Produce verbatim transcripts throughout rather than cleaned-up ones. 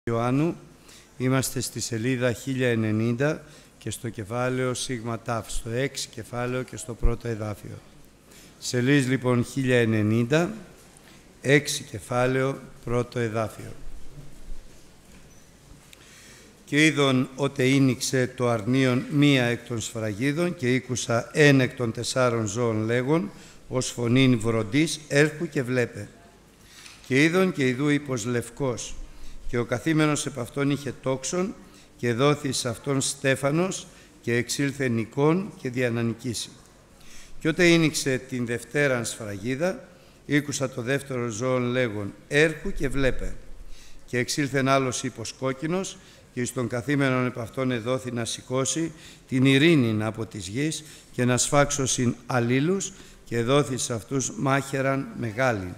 Ιωάννου, είμαστε στη σελίδα χίλια ενενήντα και στο κεφάλαιο Σίγμα Τάφ, στο έξι κεφάλαιο και στο πρώτο εδάφιο. Σελίδα λοιπόν χίλια ενενήντα, έξι κεφάλαιο, πρώτο εδάφιο. Και είδον ότε ήνιξε το αρνίον μία εκ των σφραγίδων και ήκουσα εν εκ των τεσσάρων ζώων λέγον, ως φωνήν βροντής, έρχου και βλέπε. Και είδον και ιδού ύπος λευκός, και ο καθήμενος επ' αυτόν είχε τόξον, και δόθη σε αυτόν στέφανος, και εξήλθε νικόν και διανανικήσει. Και ότε ήνιξε την δευτέραν σφραγίδα, ήκουσα το δεύτερο ζώον λέγον, έρχου και βλέπε. Και εξήλθεν άλλος ύπος κόκκινος, και εις τον καθήμενον επ' αυτόν εδόθη να σηκώσει την ειρήνην από της γης και να σφάξωσιν αλλήλους, και δόθη σε αυτούς μάχαιραν μεγάλην.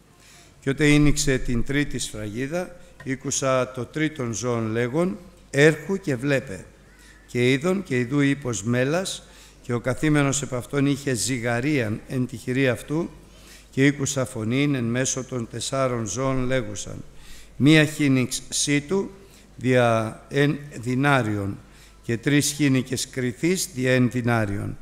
Και ότε ήνιξε την τρίτη σφραγίδα, ήκουσα το τρίτον ζώον λέγον, έρχου και βλέπε. Και είδον και ιδού ύπος μέλας, και ο καθήμενος επ' αυτόν είχε ζυγαρίαν εν τη χειρή αυτού, και ήκουσα φωνήν εν μέσω των τεσσάρων ζώων λέγουσαν, μία χήνιξ σίτου δια εν δινάριον, και τρεις χήνικες κρυθείς δια εν δινάριον,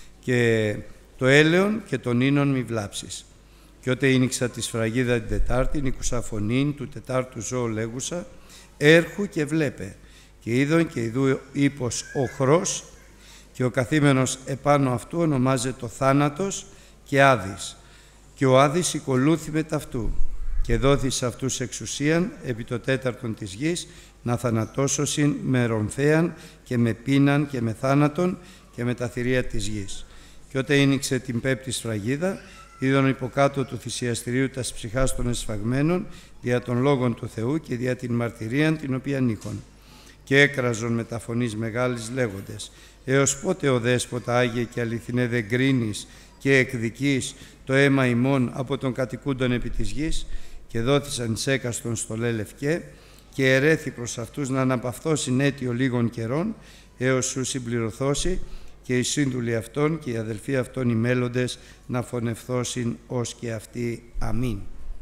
και το έλεον και τον ίνον μη βλάψεις. Και ότε ήνιξα τη σφραγίδα την τετάρτη, ήκουσα φωνήν του τετάρτου ζώου λέγουσα, έρχου και βλέπε. Και είδον και ιδού ύπος οχρός, και ο καθήμενος επάνω αυτού ονομάζεται το θάνατος και Άδης. Και ο Άδης οικολούθη με ταυτού, και δόθη σε αυτούς εξουσίαν επί το τέταρτον της γης, να θανατώσωσιν με ρομφέαν και με πείναν και με θάνατον και με τα θηρία της γης. Και ότε ήνιξε την πέμπτη σφραγίδα, είδον υποκάτω του θυσιαστηρίου τας ψυχάς των εσφαγμένων, δια των λόγων του Θεού και δια την μαρτυρίαν την οποίαν είχον. Και έκραζον με τα φωνής μεγάλης λέγοντες, έως πότε ο Δέσποτα Άγιε και αληθινέ δεν κρίνεις και εκδικείς το αίμα ημών από των κατοικούντων επί της γης, και δόθησαν σέκαστον στολέ λευκέ, και ερέθη προς αυτούς να αναπαυθώσιν αίτιο λίγων καιρών, έως σου συμπληρωθώσει, και οι σύντουλοι αυτών και οι αδελφοί αυτών οι μέλλοντες να φωνευθώσιν ως και αυτοί. Αμήν.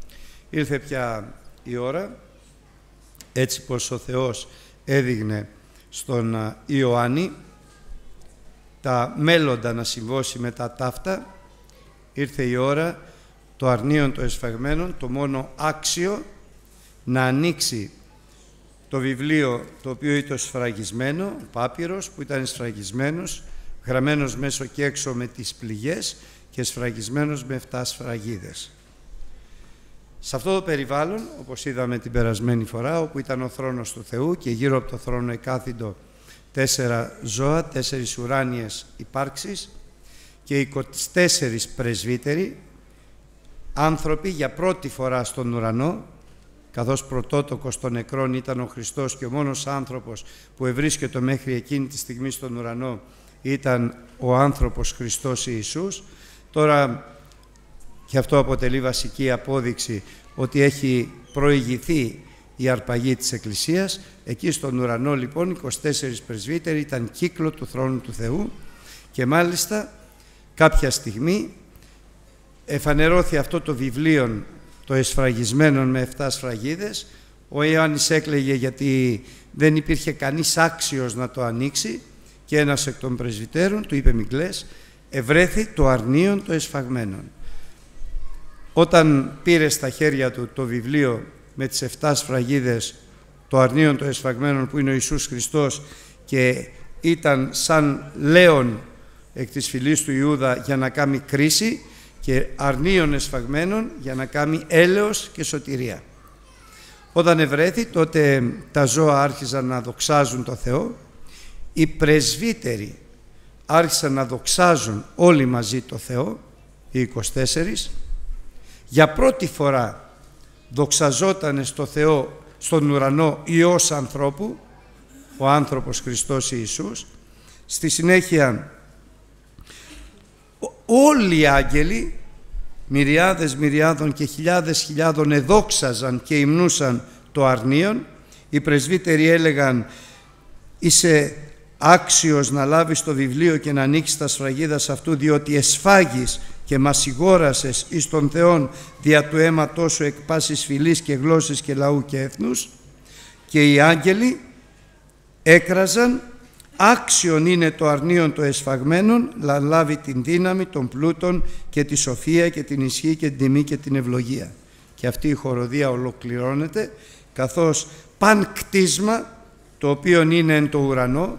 Ήρθε πια η ώρα, έτσι πως ο Θεός έδειγνε στον Ιωάννη τα μέλλοντα να συμβώσει με τα ταύτα, ήρθε η ώρα το αρνίον των εσφαγμένων, το μόνο άξιο, να ανοίξει το βιβλίο το οποίο ήταν σφραγισμένο, ο πάπυρος που ήταν σφραγισμένος, γραμμένος μέσω και έξω με τις πληγές και σφραγισμένος με εφτά σφραγίδες. Σε αυτό το περιβάλλον, όπως είδαμε την περασμένη φορά, όπου ήταν ο θρόνος του Θεού και γύρω από το θρόνο εκάθιντο τέσσερα ζώα, τέσσερις ουράνιες υπάρξεις και είκοσι τέσσερις πρεσβύτεροι, άνθρωποι για πρώτη φορά στον ουρανό, καθώς πρωτότοκος των νεκρών ήταν ο Χριστός και ο μόνος άνθρωπος που ευρίσκεται μέχρι εκείνη τη στιγμή στον ουρανό ήταν ο άνθρωπος Χριστός Ιησούς. Τώρα και αυτό αποτελεί βασική απόδειξη ότι έχει προηγηθεί η αρπαγή της Εκκλησίας. Εκεί στον ουρανό λοιπόν είκοσι τέσσερις πρεσβύτεροι ήταν κύκλο του θρόνου του Θεού, και μάλιστα κάποια στιγμή εφανερώθη αυτό το βιβλίο το εσφραγισμένων με εφτά σφραγίδες. Ο Ιωάννης έκλαιγε γιατί δεν υπήρχε κανείς άξιος να το ανοίξει, και ένας εκ των πρεσβυτέρων του είπε, μη κλαις, ευρέθη το αρνίον το εσφαγμένων. Όταν πήρε στα χέρια του το βιβλίο με τις εφτά σφραγίδες, το αρνίον το εσφαγμένων που είναι ο Ιησούς Χριστός, και ήταν σαν λέον εκ της φυλής του Ιούδα για να κάνει κρίση, και αρνίον εσφαγμένων για να κάνει έλεος και σωτηρία. Όταν ευρέθη, τότε τα ζώα άρχισαν να δοξάζουν το Θεό, οι πρεσβύτεροι άρχισαν να δοξάζουν όλοι μαζί το Θεό, οι είκοσι τέσσερις. Για πρώτη φορά δοξαζόταν στο Θεό, στον ουρανό, Υιός ανθρώπου, ο άνθρωπος Χριστός Ιησούς. Στη συνέχεια όλοι οι άγγελοι, μυριάδες μυριάδων και χιλιάδες χιλιάδων, εδόξαζαν και υμνούσαν το αρνίον. Οι πρεσβύτεροι έλεγαν, είσαι άξιος να λάβεις το βιβλίο και να ανοίξεις τα σφραγίδας αυτού, διότι εσφάγεις και μας σιγόρασες εις τον Θεόν δια του αίματός σου εκ πάσης φυλής και γλώσσης και λαού και έθνους. και οι άγγελοι έκραζαν, άξιον είναι το αρνίον των εσφαγμένων, να λάβει την δύναμη, των πλούτων και τη σοφία και την ισχύ και την τιμή και την ευλογία. Και αυτή η χοροδία ολοκληρώνεται, καθώς παν κτίσμα, το οποίο είναι εν το ουρανό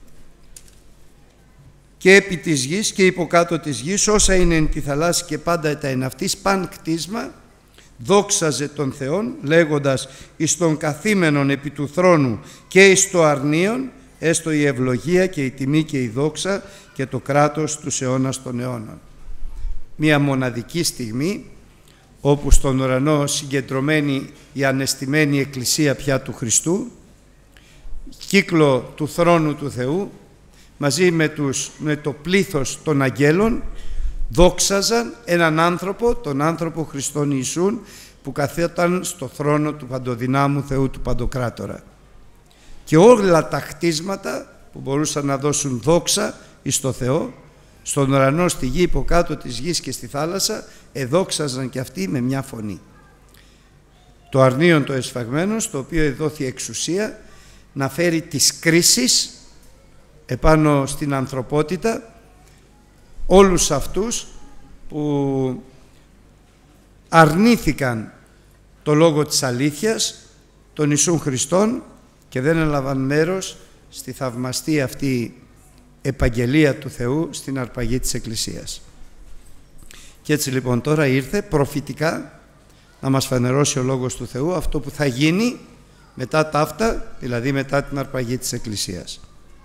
και επί της γης και υποκάτω της γης, όσα είναι εν τη θαλάσση και πάντα τα εν αυτής, παν κτίσμα δόξαζε τον Θεόν, λέγοντας εις τον καθήμενον επί του θρόνου και εις το αρνίον, έστω η ευλογία και η τιμή και η δόξα και το κράτος τους αιώνας των αιώνων. Μία μοναδική στιγμή όπου στον ουρανό συγκεντρωμένη η ανεστημένη εκκλησία πια του Χριστού, κύκλο του θρόνου του Θεού, μαζί με, τους, με το πλήθος των αγγέλων, δόξαζαν έναν άνθρωπο, τον άνθρωπο Χριστόν Ιησούν, που καθόταν στο θρόνο του παντοδυνάμου Θεού, του Παντοκράτορα. Και όλα τα χτίσματα που μπορούσαν να δώσουν δόξα εις το Θεό, στον ουρανό, στη γη, υποκάτω της γης και στη θάλασσα, εδόξαζαν και αυτοί με μια φωνή. Το αρνίον το εσφαγμένος, το οποίο εδόθη εξουσία να φέρει τις κρίσεις επάνω στην ανθρωπότητα, όλους αυτούς που αρνήθηκαν το λόγο της αλήθειας, τον Ιησούν Χριστόν, και δεν έλαβαν μέρος στη θαυμαστή αυτή επαγγελία του Θεού στην αρπαγή της Εκκλησίας. Και έτσι λοιπόν τώρα ήρθε προφητικά να μας φανερώσει ο Λόγος του Θεού αυτό που θα γίνει μετά τα αυτά, δηλαδή μετά την αρπαγή της Εκκλησίας.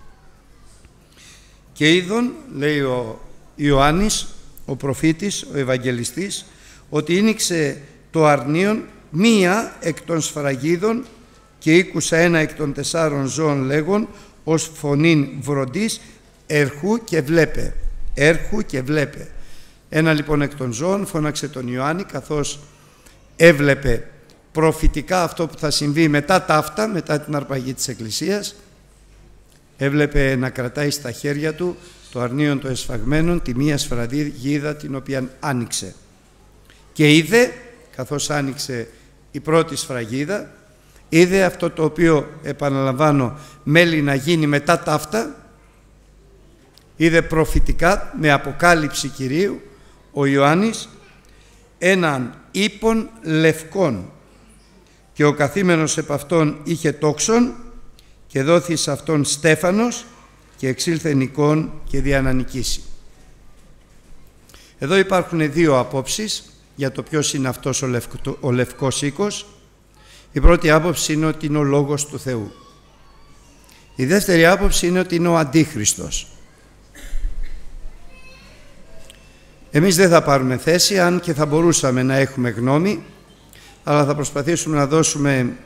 Και είδον, λέει ο Ιωάννης, ο προφήτης, ο Ευαγγελιστής, ότι ήνιξε το αρνίον μία εκ των σφραγίδων και ήκουσα ένα εκ των τεσσάρων ζώων λέγον ως φωνήν βροντής, έρχου και βλέπε, έρχου και βλέπε. Ένα λοιπόν εκ των ζώων φώναξε τον Ιωάννη, καθώς έβλεπε προφητικά αυτό που θα συμβεί μετά τα αυτά, μετά την αρπαγή της Εκκλησίας. Έβλεπε να κρατάει στα χέρια του το αρνίον των εσφαγμένων, τη μία σφραγίδα την οποία άνοιξε. Και είδε, καθώς άνοιξε η πρώτη σφραγίδα, είδε αυτό το οποίο, επαναλαμβάνω, μέλει να γίνει μετά τα αυτά. Είδε προφητικά, με αποκάλυψη Κυρίου, ο Ιωάννης, έναν ύπον λευκόν, και ο καθήμενος επ' αυτόν είχε τόξον, και δόθη σε αυτόν στέφανος, και εξήλθεν εικόν και διανανικήσει. Εδώ υπάρχουν δύο απόψεις για το ποιος είναι αυτός ο, λευκο, ο λευκός οίκος. Η πρώτη άποψη είναι ότι είναι ο Λόγος του Θεού. Η δεύτερη άποψη είναι ότι είναι ο Αντίχριστος. Εμείς δεν θα πάρουμε θέση, αν και θα μπορούσαμε να έχουμε γνώμη, αλλά θα προσπαθήσουμε να δώσουμε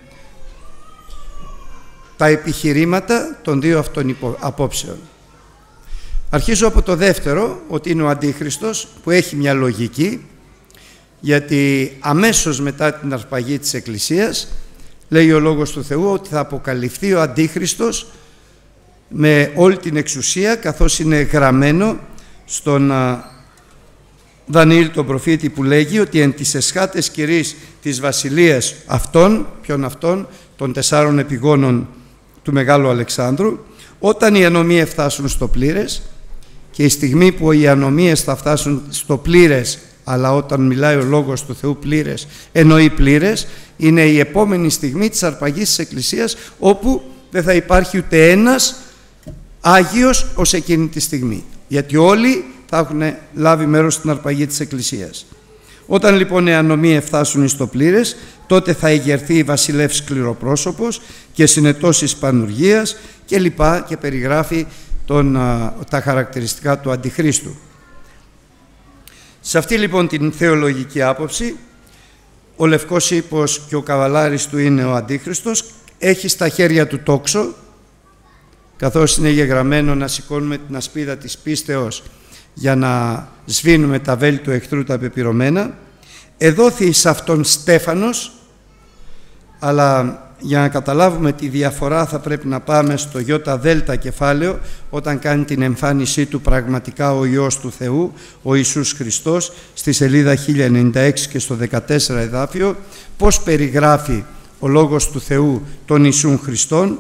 τα επιχειρήματα των δύο αυτών απόψεων. Αρχίζω από το δεύτερο, ότι είναι ο Αντίχριστος, που έχει μια λογική, γιατί αμέσως μετά την αρπαγή της Εκκλησίας λέει ο Λόγος του Θεού ότι θα αποκαλυφθεί ο Αντίχριστος με όλη την εξουσία, καθώς είναι γραμμένο στον Δανιήλ τον προφήτη, που λέγει ότι εν τις εσχάτες κηρύς της βασιλείας αυτών, ποιον αυτών, των τεσσάρων επιγόνων του Μεγάλου Αλεξάνδρου, όταν οι ανομίες φτάσουν στο πλήρες, και η στιγμή που οι ανομίες θα φτάσουν στο πλήρες, αλλά όταν μιλάει ο Λόγος του Θεού πλήρες, εννοεί πλήρες, είναι η επόμενη στιγμή της αρπαγής της Εκκλησίας, όπου δεν θα υπάρχει ούτε ένας Άγιος ως εκείνη τη στιγμή, γιατί όλοι θα έχουν λάβει μέρος στην αρπαγή της Εκκλησίας. Όταν λοιπόν οι ανομίες φτάσουν στο πλήρες, τότε θα ηγερθεί η βασιλεύς σκληροπρόσωπος και συνετώσεις πανουργίας και λοιπά, και περιγράφει τον, τα χαρακτηριστικά του Αντιχρίστου. Σε αυτή λοιπόν την θεολογική άποψη, ο λευκός ύπος και ο καβαλάρης του είναι ο Αντίχριστος, έχει στα χέρια του τόξο, καθώς είναι γεγραμμένο να σηκώνουμε την ασπίδα της πίστεως για να σβήνουμε τα βέλη του εχθρού τα πεπυρωμένα. Εδόθη σε αυτόν στέφανος, αλλά για να καταλάβουμε τη διαφορά θα πρέπει να πάμε στο γιώτα δέλτα κεφάλαιο, όταν κάνει την εμφάνισή του πραγματικά ο Υιός του Θεού, ο Ιησούς Χριστός, στη σελίδα χίλια ενενήντα έξι και στο δεκατέσσερα εδάφιο, πώς περιγράφει ο Λόγος του Θεού των Ιησούν Χριστών,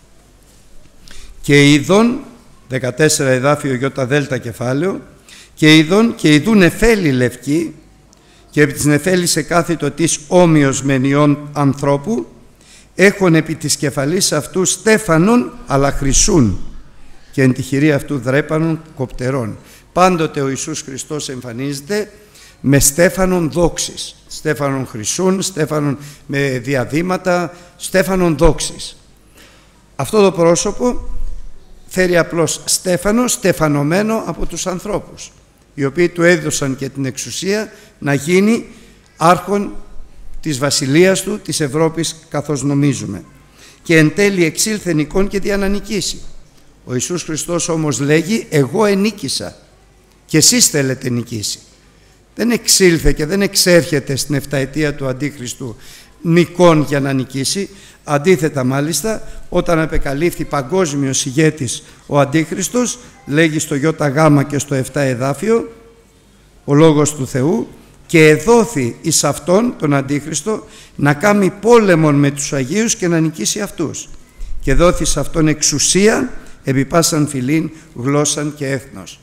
και είδον, δεκατέσσερα εδάφιο γιώτα δέλτα κεφάλαιο, και είδον και ειδούν νεφέλη λευκή, και επί της νεφέλης εκάθητο της όμοιος μενιών ανθρώπου, έχουν επί της κεφαλής αυτού στέφανον αλλά χρυσούν, και εν τη χειρή αυτού δρέπανον κοπτερών. Πάντοτε ο Ιησούς Χριστός εμφανίζεται με στέφανον δόξης, στέφανον χρυσούν, στέφανον με διαδήματα, στέφανον δόξης. Αυτό το πρόσωπο φέρει απλώς στέφανο, στεφανωμένο από τους ανθρώπους, οι οποίοι του έδωσαν και την εξουσία να γίνει άρχον της βασιλείας του, της Ευρώπης, καθώς νομίζουμε. Και εν τέλει εξήλθεν εικόν και διανανικήσει. Ο Ιησούς Χριστός όμως λέγει, εγώ ενίκησα και εσείς θέλετε νικήσει. Δεν εξήλθε και δεν εξέρχεται στην εφταετία του Αντίχριστου νικών για να νικήσει. Αντίθετα μάλιστα, όταν απεκαλύφθη παγκόσμιος ηγέτης ο Αντίχριστος, λέγει στο ΙΓ και στο επτά εδάφιο ο Λόγος του Θεού, και εδόθη εις αυτόν τον Αντίχριστο να κάνει πόλεμον με τους Αγίους και να νικήσει αυτούς, και δόθη σε αυτόν εξουσία επί πάσαν φυλήν, γλώσσαν και έθνος.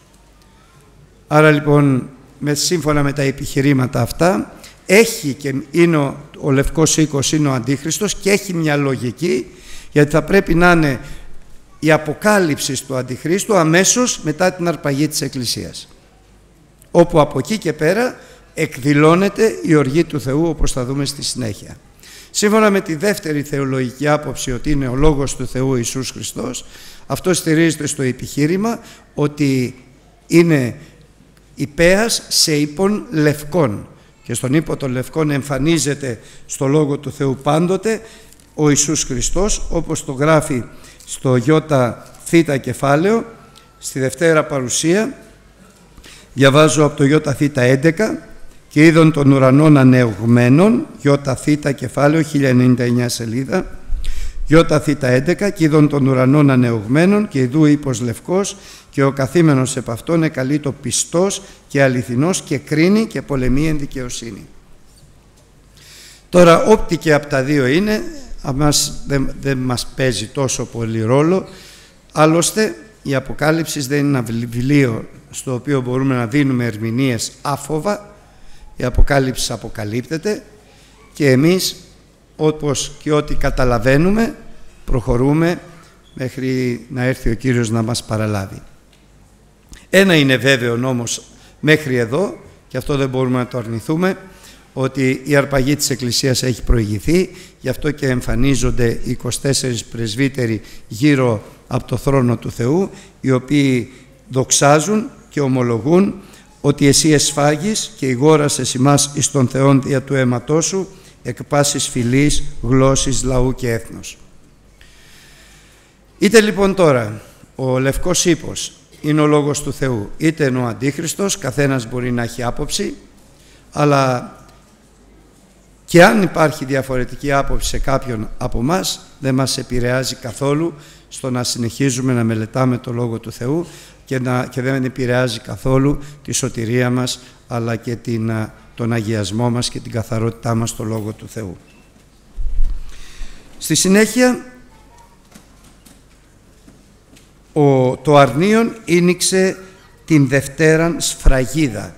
Άρα λοιπόν, με, σύμφωνα με τα επιχειρήματα αυτά, έχει και είναι ο, ο Λευκός Οίκος είναι ο Αντίχριστος, και έχει μια λογική, γιατί θα πρέπει να είναι η αποκάλυψη του Αντιχρίστου αμέσως μετά την αρπαγή της Εκκλησίας, όπου από εκεί και πέρα εκδηλώνεται η οργή του Θεού, όπως θα δούμε στη συνέχεια. Σύμφωνα με τη δεύτερη θεολογική άποψη, ότι είναι ο Λόγος του Θεού Ιησούς Χριστός, αυτό στηρίζεται στο επιχείρημα ότι είναι υπέας σε ύπων λευκών, και στον ύπο των λευκών εμφανίζεται στο Λόγο του Θεού πάντοτε ο Ιησούς Χριστός, όπως το γράφει στο ΙΘ κεφάλαιο, στη Δευτέρα Παρουσία. Διαβάζω από το ΙΘ έντεκα, και είδον των ουρανών ανεωγμένων, ΙΘ κεφάλαιο, χίλια ενενήντα εννιά σελίδα, ΙΘ έντεκα, και είδον των ουρανών ανεωγμένων, και ειδού ύπος λευκός, και ο καθήμενος επ' αυτόν εκαλείτο πιστός και αληθινός, και κρίνει και πολεμεί εν δικαιοσύνη. Τώρα, όπτι και από τα δύο είναι, αμάς δεν, δεν μας παίζει τόσο πολύ ρόλο. Άλλωστε, η Αποκάλυψη δεν είναι ένα βιβλίο στο οποίο μπορούμε να δίνουμε ερμηνείες άφοβα. Η Αποκάλυψη αποκαλύπτεται, και εμείς, όπως και ό,τι καταλαβαίνουμε, προχωρούμε μέχρι να έρθει ο Κύριος να μας παραλάβει. Ένα είναι βέβαιο όμως μέχρι εδώ, και αυτό δεν μπορούμε να το αρνηθούμε, ότι η αρπαγή της Εκκλησίας έχει προηγηθεί, γι' αυτό και εμφανίζονται οι είκοσι τέσσερις πρεσβύτεροι γύρω από το θρόνο του Θεού, οι οποίοι δοξάζουν και ομολογούν ότι εσύ εσφάγεις και ηγόρασες ημάς εις τον Θεόν δια του αίματός σου, εκ πάσης φυλής, γλώσσης, λαού και έθνος. Είτε λοιπόν τώρα ο Λευκός Ύπος είναι ο Λόγος του Θεού, είτε είναι ο Αντίχριστος, καθένας μπορεί να έχει άποψη, αλλά και αν υπάρχει διαφορετική άποψη σε κάποιον από μας, δεν μας επηρεάζει καθόλου στο να συνεχίζουμε να μελετάμε το Λόγο του Θεού, και, να, και δεν επηρεάζει καθόλου τη σωτηρία μας, αλλά και την, τον αγιασμό μας και την καθαρότητά μας στο Λόγο του Θεού. Στη συνέχεια, ο, το αρνίον ήνιξε την Δευτέραν σφραγίδα,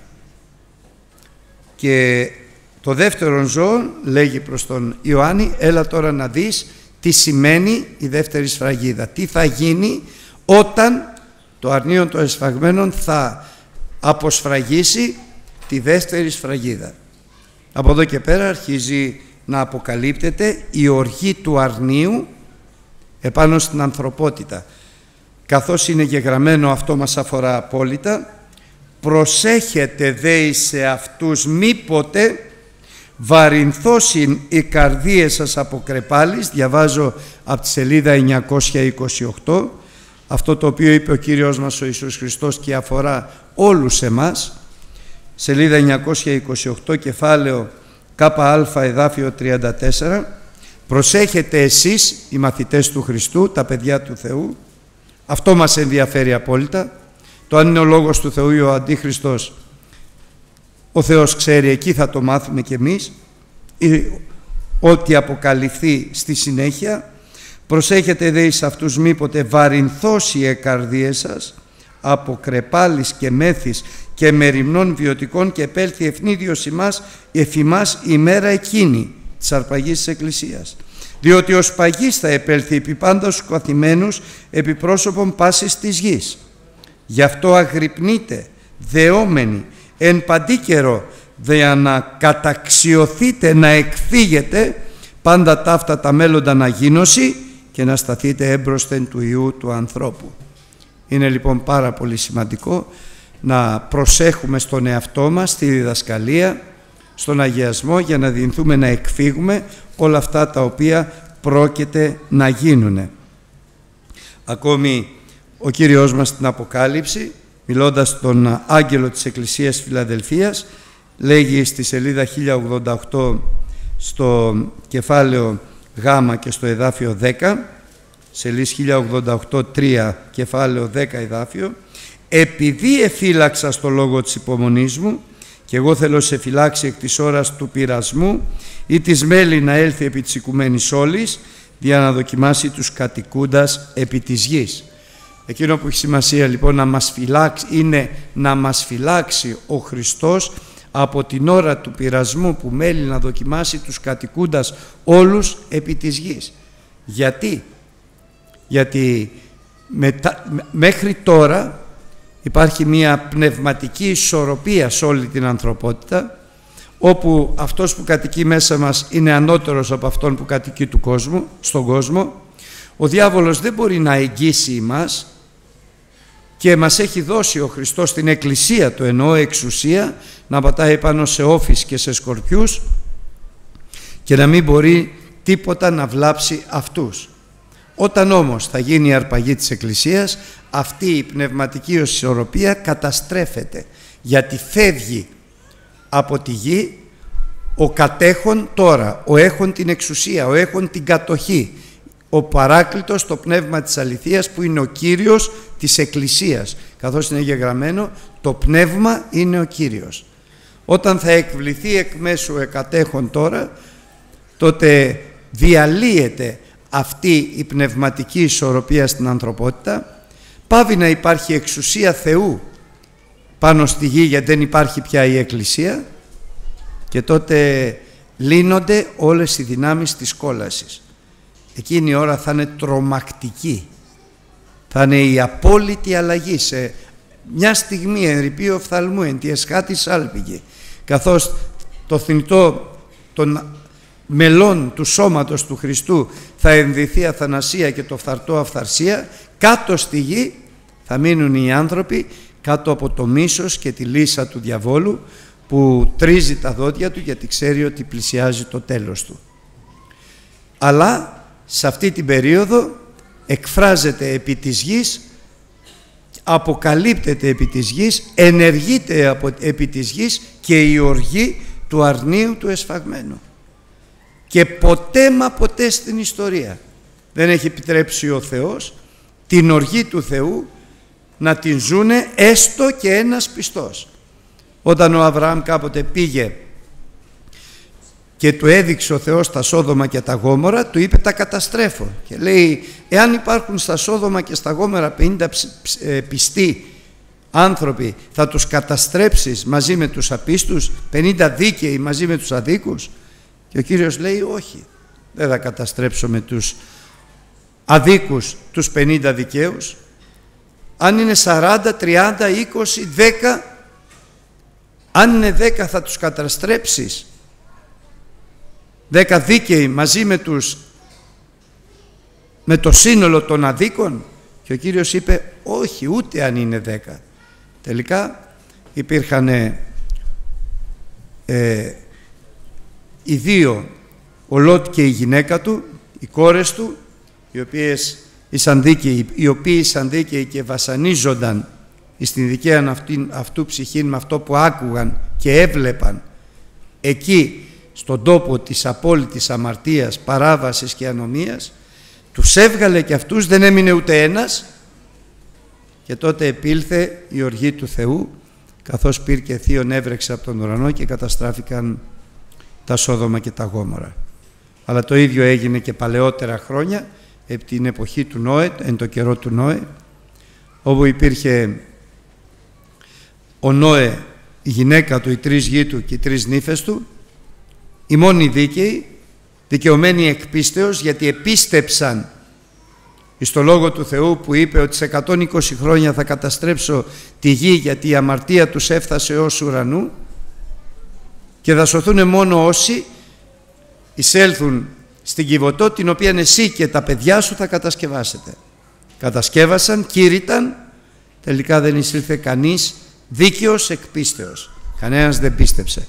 και το δεύτερον ζώο λέγει προς τον Ιωάννη, έλα τώρα να δεις τι σημαίνει η δεύτερη σφραγίδα, τι θα γίνει όταν το αρνίον των εσφαγμένων θα αποσφραγίσει τη δεύτερη σφραγίδα. Από εδώ και πέρα αρχίζει να αποκαλύπτεται η οργή του αρνίου επάνω στην ανθρωπότητα. Καθώς είναι γεγραμμένο, αυτό μας αφορά απόλυτα. Προσέχετε δε σε αυτούς μήποτε βαρυνθώσιν οι καρδίες σας από κρεπάλης. Διαβάζω από τη σελίδα εννιακόσια είκοσι οκτώ, αυτό το οποίο είπε ο Κύριος μας ο Ιησούς Χριστός και αφορά όλους εμάς. Σελίδα εννιακόσια είκοσι οκτώ, κεφάλαιο ΚΑ εδάφιο τριάντα τέσσερα. Προσέχετε εσείς οι μαθητές του Χριστού, τα παιδιά του Θεού. Αυτό μας ενδιαφέρει απόλυτα. Το αν είναι ο Λόγος του Θεού ή ο Αντίχριστος, ο Θεός ξέρει, εκεί θα το μάθουμε κι εμείς. ό,τι αποκαλυφθεί στη συνέχεια. Προσέχετε δε εις αυτούς μήποτε βαρυνθώσει οι καρδίες σας από κρεπάλης και μέθης και μεριμνών βιωτικών και επέλθει ευνίδιος ημάς εφημάς ημέρα εκείνη της αρπαγής της Εκκλησίας. Διότι ως παγής θα επέλθει επί πάντα στους καθημένους επί πρόσωπον πάσης της γης. Γι' αυτό αγρυπνείτε, δεόμενοι, εν παντή καιρό, δια να καταξιωθείτε, να εκφύγετε πάντα ταύτα τα μέλλοντα να γίνωση και να σταθείτε έμπροσθεν του Υιού του ανθρώπου. Είναι λοιπόν πάρα πολύ σημαντικό να προσέχουμε στον εαυτό μας, στη διδασκαλία, στον αγιασμό, για να δυνθούμε να εκφύγουμε όλα αυτά τα οποία πρόκειται να γίνουν. Ακόμη ο Κύριος μας στην Αποκάλυψη, μιλώντας στον άγγελο της Εκκλησίας Φιλαδελφίας, λέγει στη σελίδα χίλια ογδόντα οκτώ στο κεφάλαιο Γ και στο εδάφιο δέκα, σελίδα χίλια ογδόντα οκτώ τρία, κεφάλαιο δέκα εδάφιο, «Επειδή εφύλαξα στο λόγο της υπομονής μου, και εγώ θέλω σε φυλάξει εκ της ώρας του πειρασμού ή της μέλη να έλθει επί της οικουμένης όλης, για να δοκιμάσει τους κατοικούντας επί της γης». Εκείνο που έχει σημασία λοιπόν να μας φυλάξει, είναι να μας φυλάξει ο Χριστός από την ώρα του πειρασμού που μέλει να δοκιμάσει τους κατοικούντας όλους επί της γης. Γιατί? Γιατί μετα... μέχρι τώρα υπάρχει μια πνευματική ισορροπία σε όλη την ανθρωπότητα, όπου αυτός που κατοικεί μέσα μας είναι ανώτερος από αυτόν που κατοικεί του κόσμου, στον κόσμο. Ο διάβολος δεν μπορεί να εγγύσει εμάς και μας έχει δώσει ο Χριστός την Εκκλησία, το εννοώ εξουσία, να πατάει πάνω σε όφης και σε σκορπιούς και να μην μπορεί τίποτα να βλάψει αυτούς. Όταν όμως θα γίνει η αρπαγή της Εκκλησίας, αυτή η πνευματική ισορροπία καταστρέφεται, γιατί φεύγει από τη γη ο κατέχον τώρα, ο έχον την εξουσία, ο έχον την κατοχή, ο Παράκλητος, το πνεύμα της αληθείας που είναι ο Κύριος της Εκκλησίας, καθώς είναι γεγραμμένο, το πνεύμα είναι ο Κύριος. Όταν θα εκβληθεί εκ μέσου εκατέχον τώρα, τότε διαλύεται αυτή η πνευματική ισορροπία στην ανθρωπότητα, πάβει να υπάρχει εξουσία Θεού πάνω στη γη, γιατί δεν υπάρχει πια η Εκκλησία, και τότε λύνονται όλες οι δυνάμεις της κόλασης. Εκείνη η ώρα θα είναι τρομακτική, θα είναι η απόλυτη αλλαγή. Σε μια στιγμή εν ρηπείο οφθαλμού, εν τη εσχάτη σάλπιγη, καθώς το θνητό των μελών του σώματος του Χριστού θα ενδυθεί αθανασία και το φθαρτό αυθαρσία, κάτω στη γη θα μείνουν οι άνθρωποι κάτω από το μίσος και τη λύσα του διαβόλου, που τρίζει τα δόντια του γιατί ξέρει ότι πλησιάζει το τέλος του. Αλλά σε αυτή την περίοδο εκφράζεται επί της γης, αποκαλύπτεται επί της γης, ενεργείται από, επί της γης και η οργή του αρνίου του εσφαγμένου. Και ποτέ μα ποτέ στην ιστορία δεν έχει επιτρέψει ο Θεός την οργή του Θεού να την ζούνε έστω και ένας πιστός. Όταν ο Αβραάμ κάποτε πήγε και του έδειξε ο Θεός τα Σόδομα και τα Γόμορα, του είπε τα καταστρέφω, και λέει, εάν υπάρχουν στα Σόδομα και στα Γόμορα πενήντα πιστοί άνθρωποι, θα τους καταστρέψεις μαζί με τους απίστους, πενήντα δίκαιοι μαζί με τους αδίκους? Και ο Κύριος λέει, όχι, δεν θα καταστρέψω με τους αδίκους τους πενήντα δικαίους. Αν είναι σαράντα, τριάντα, είκοσι, δέκα, αν είναι δέκα θα τους καταστρέψεις, δέκα δίκαιοι μαζί με τους με το σύνολο των αδίκων? Και ο Κύριος είπε, όχι, ούτε αν είναι δέκα. Τελικά υπήρχαν ε, οι δύο, ο Λότ και η γυναίκα του, οι κόρες του, οι οποίες ήσαν δίκαιοι, οι οποίοι ήσαν δίκαιοι και βασανίζονταν στην δικαίαν αυτήν, αυτού ψυχήν με αυτό που άκουγαν και έβλεπαν εκεί στον τόπο της απόλυτης αμαρτίας, παράβασης και ανομίας. Τους έβγαλε και αυτούς, δεν έμεινε ούτε ένας, και τότε επήλθε η οργή του Θεού, καθώς πήρε θείον έβρεξε από τον ουρανό και καταστράφηκαν τα Σόδομα και τα Γόμορα. αλλά το ίδιο έγινε και παλαιότερα χρόνια, επί την εποχή του Νόε, εν το καιρό του Νόε, όπου υπήρχε ο Νόε, η γυναίκα του, οι τρεις γη του και οι τρεις νύφες του, οι μόνοι δίκαιοι, δικαιωμένοι εκ πίστεως, γιατί επίστεψαν εις το Λόγο του Θεού που είπε ότι σε εκατόν είκοσι χρόνια θα καταστρέψω τη γη γιατί η αμαρτία τους έφτασε ως ουρανού, και θα σωθούν μόνο όσοι εισέλθουν στην Κιβωτό, την οποία εσύ και τα παιδιά σου θα κατασκευάσετε. Κατασκεύασαν, κήρυταν, τελικά δεν εισήλθε κανείς δίκαιος εκ πίστεως. Κανένας δεν πίστεψε.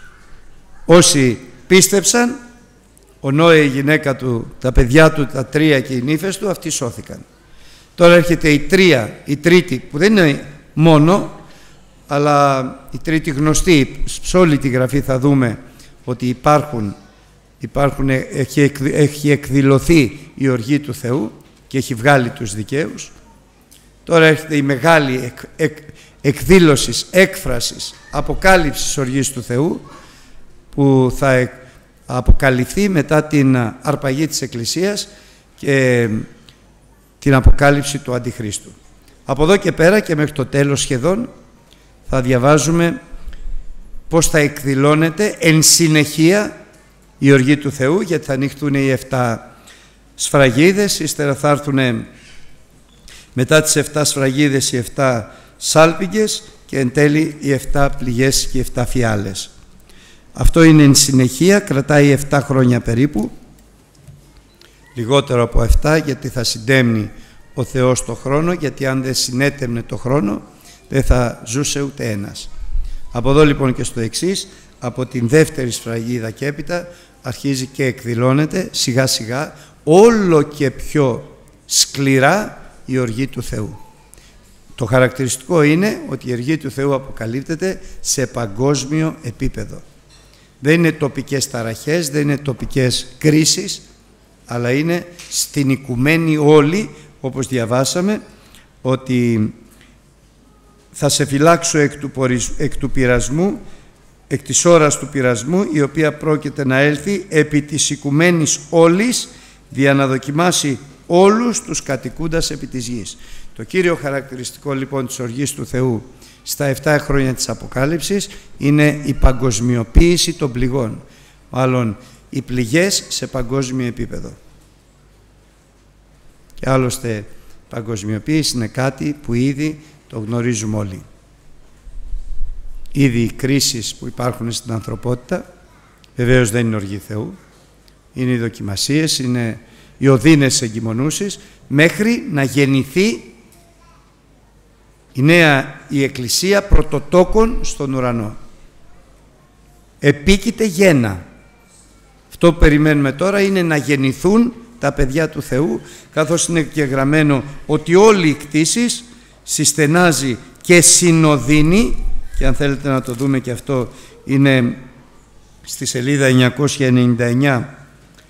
Όσοι πίστεψαν, ο Νόε, η γυναίκα του, τα παιδιά του, τα τρία και οι νύφες του, αυτοί σώθηκαν. Τώρα έρχεται η τρία, η τρίτη, που δεν είναι μόνο, αλλά η τρίτη γνωστή. Σε όλη τη Γραφή θα δούμε ότι υπάρχουν, υπάρχουν έχει, έχει εκδηλωθεί η οργή του Θεού και έχει βγάλει τους δικαίους. Τώρα έρχεται η μεγάλη εκ, εκ, εκδήλωση, έκφρασης, αποκάλυψης οργής του Θεού, που θα αποκαλυφθεί μετά την αρπαγή της Εκκλησίας και την αποκάλυψη του Αντιχρίστου. Από εδώ και πέρα και μέχρι το τέλος σχεδόν θα διαβάζουμε πώς θα εκδηλώνεται εν συνεχεία η οργή του Θεού, γιατί θα ανοίχτουν οι εφτά σφραγίδες, ύστερα θα έρθουν μετά τις εφτά σφραγίδες οι εφτά σάλπιγγες και εν τέλει οι εφτά πληγές και οι εφτά φιάλες. Αυτό είναι εν συνεχεία, κρατάει εφτά χρόνια περίπου, λιγότερο από εφτά, γιατί θα συντέμνει ο Θεός το χρόνο, γιατί αν δεν συνέτεμνε το χρόνο δεν θα ζούσε ούτε ένας. Από εδώ λοιπόν και στο εξής, από την δεύτερη σφραγίδα και έπειτα αρχίζει και εκδηλώνεται σιγά σιγά όλο και πιο σκληρά η οργή του Θεού. Το χαρακτηριστικό είναι ότι η οργή του Θεού αποκαλύπτεται σε παγκόσμιο επίπεδο. Δεν είναι τοπικές ταραχές, δεν είναι τοπικές κρίσεις, αλλά είναι στην οικουμένη όλη, όπως διαβάσαμε, ότι θα σε φυλάξω εκ του, πορισμ, εκ του πειρασμού, εκ της ώρας του πειρασμού, η οποία πρόκειται να έλθει επί της οικουμένης όλης, δια να δοκιμάσει όλους τους κατοικούντας επί της γης. Το κύριο χαρακτηριστικό λοιπόν της οργής του Θεού στα εφτά χρόνια της Αποκάλυψης είναι η παγκοσμιοποίηση των πληγών, μάλλον οι πληγές σε παγκόσμιο επίπεδο. Και άλλωστε παγκοσμιοποίηση είναι κάτι που ήδη το γνωρίζουμε όλοι. Ήδη οι κρίσεις που υπάρχουν στην ανθρωπότητα βεβαίως δεν είναι οργή Θεού, είναι οι δοκιμασίες, είναι οι οδύνες εγκυμονούσεις, μέχρι να γεννηθεί η νέα η Εκκλησία πρωτοτόκων στον ουρανό. Επίκειται γέννα. Αυτό που περιμένουμε τώρα είναι να γεννηθούν τα παιδιά του Θεού, καθώς είναι και γραμμένο ότι όλη η κτήσης συστενάζει και συνοδύνει, και αν θέλετε να το δούμε και αυτό είναι στη σελίδα εννιακόσια ενενήντα εννιά,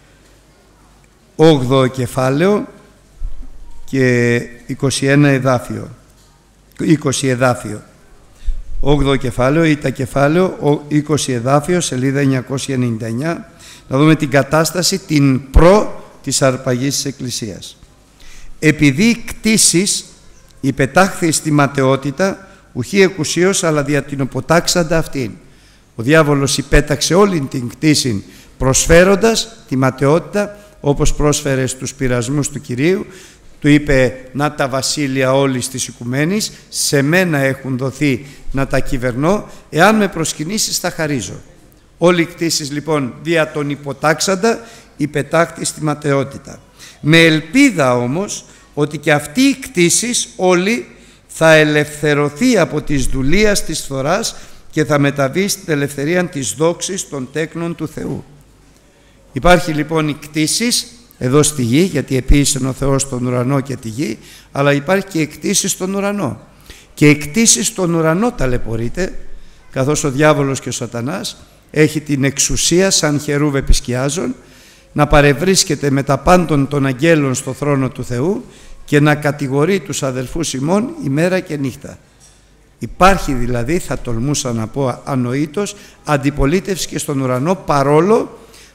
όγδοο κεφάλαιο και είκοσι ένα εδάφιο. είκοσι εδάφιο. όγδοο κεφάλαιο ή τα κεφάλαιο, είκοσι εδάφιο, σελίδα εννιακόσια ενενήντα εννιά, να δούμε την κατάσταση την προ της αρπαγής της Εκκλησίας. Επειδή η κτήσεις υπετάχθη στη ματαιότητα, ουχή εκουσίως, αλλά δια την οποτάξαντα αυτήν. Ο διάβολος υπέταξε όλη την κτήση προσφέροντας τη ματαιότητα, όπως πρόσφερε στους πειρασμούς του Κυρίου. Του είπε, να τα βασίλεια όλης της οικουμένης, σε μένα έχουν δοθεί να τα κυβερνώ, εάν με προσκυνήσεις θα χαρίζω. Όλοι οι κτήσεις λοιπόν δια τον υποτάξαντα υπετάχτη στη ματαιότητα. Με ελπίδα όμως ότι και αυτοί οι κτήσεις όλοι θα ελευθερωθεί από τις δουλείας της φθοράς και θα μεταβεί στην ελευθερία της δόξης των τέκνων του Θεού. Υπάρχει λοιπόν η κτήσεις εδώ στη γη, γιατί επίησε ο Θεός τον ουρανό και τη γη, αλλά υπάρχει και η κτήσεις στον ουρανό. Και η κτήσεις στον ουρανό ταλαιπωρείται, καθώς ο διάβολος και ο σατανάς έχει την εξουσία σαν χερούβ επισκιάζων να παρευρίσκεται με τα πάντων των αγγέλων στο θρόνο του Θεού και να κατηγορεί τους αδελφούς ημών ημέρα και νύχτα. Υπάρχει δηλαδή, θα τολμούσα να πω ανοήτως, αντιπολίτευση και στον ουρανό, παρόλο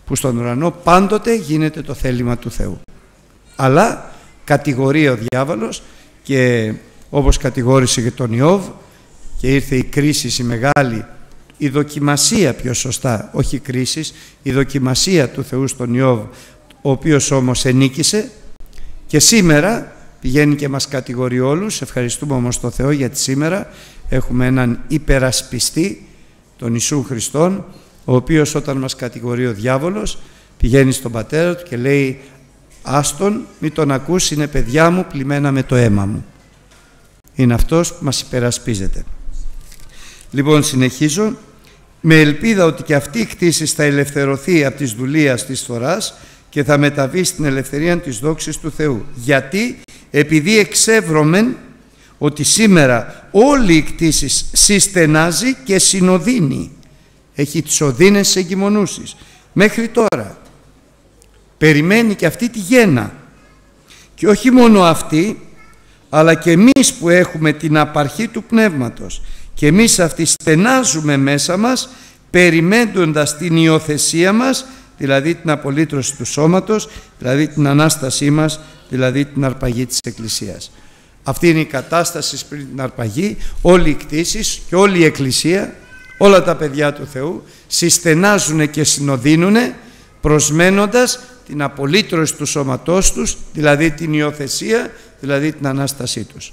που στον ουρανό πάντοτε γίνεται το θέλημα του Θεού. Αλλά κατηγορεί ο διάβολος, και όπως κατηγόρησε και τον Ιώβ, και ήρθε η κρίση η μεγάλη, η δοκιμασία πιο σωστά, όχι κρίση, η δοκιμασία του Θεού στον Ιώβ, ο οποίος όμως ενίκησε, και σήμερα πηγαίνει και μας κατηγορεί όλους. Ευχαριστούμε όμως τον Θεό, γιατί σήμερα έχουμε έναν υπερασπιστή, τον Ιησού Χριστόν, ο οποίος όταν μας κατηγορεί ο διάβολος πηγαίνει στον πατέρα του και λέει: άστον, μη τον ακούς, είναι παιδιά μου πλημμένα με το αίμα μου. Είναι αυτός που μας υπερασπίζεται. Λοιπόν, συνεχίζω με ελπίδα ότι και αυτή η κτήση θα ελευθερωθεί από της δουλείας της φθοράς και θα μεταβεί στην ελευθερία της δόξης του Θεού. Γιατί? Επειδή εξεύρωμεν ότι σήμερα όλη η κτήση συστενάζει και συνοδύνει. Έχει τις οδύνες εγκυμονούσεις. Μέχρι τώρα περιμένει και αυτή τη γέννα. Και όχι μόνο αυτή, αλλά και εμείς που έχουμε την απαρχή του Πνεύματος. Και εμείς αυτοί στενάζουμε μέσα μας, περιμένοντας την υιοθεσία μας, δηλαδή την απολύτρωση του σώματος, δηλαδή την Ανάστασή μας, δηλαδή την αρπαγή της Εκκλησίας. Αυτή είναι η κατάσταση πριν την αρπαγή. Όλοι οι κτήσεις και όλη η Εκκλησία, όλα τα παιδιά του Θεού συστενάζουν και συνοδύνουν, προσμένοντας την απολύτρωση του σώματός τους, δηλαδή την υιοθεσία, δηλαδή την Ανάστασή τους.